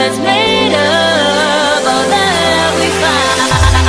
that's made of all that we find.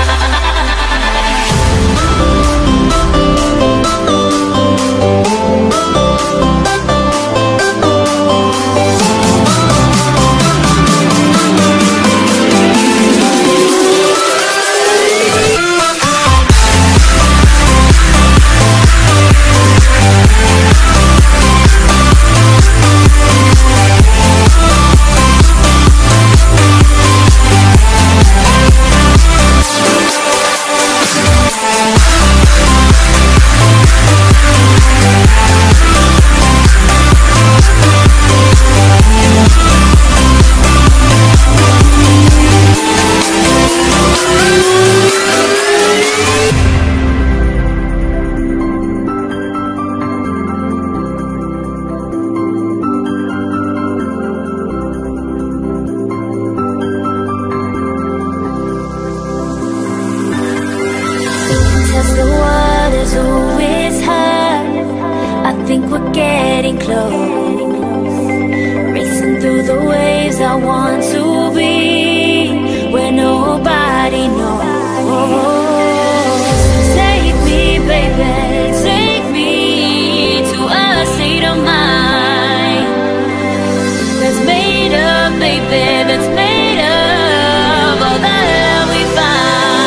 The water's always high. I think we're getting close, racing through the waves. I want to be where nobody knows. Take me, baby, take me to a state of mind that's made of, baby, that's made of all that we find.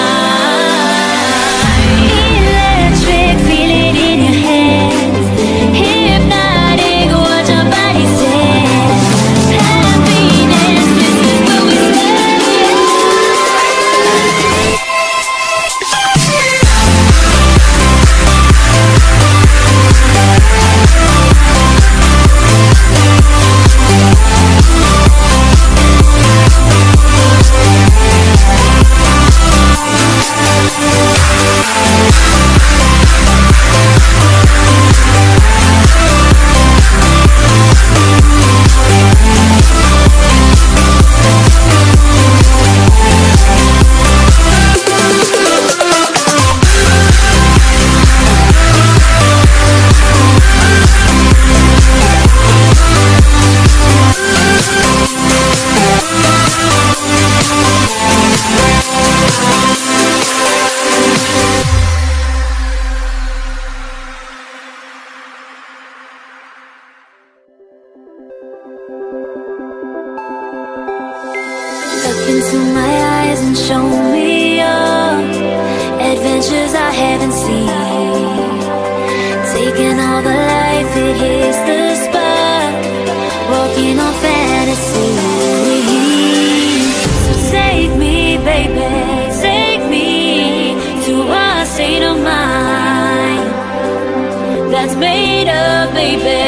Look into my eyes and show me your adventures I haven't seen. Taking all the life, it hits the spot, walking on fantasy. So take me, baby, take me to a state of mind that's made of, baby,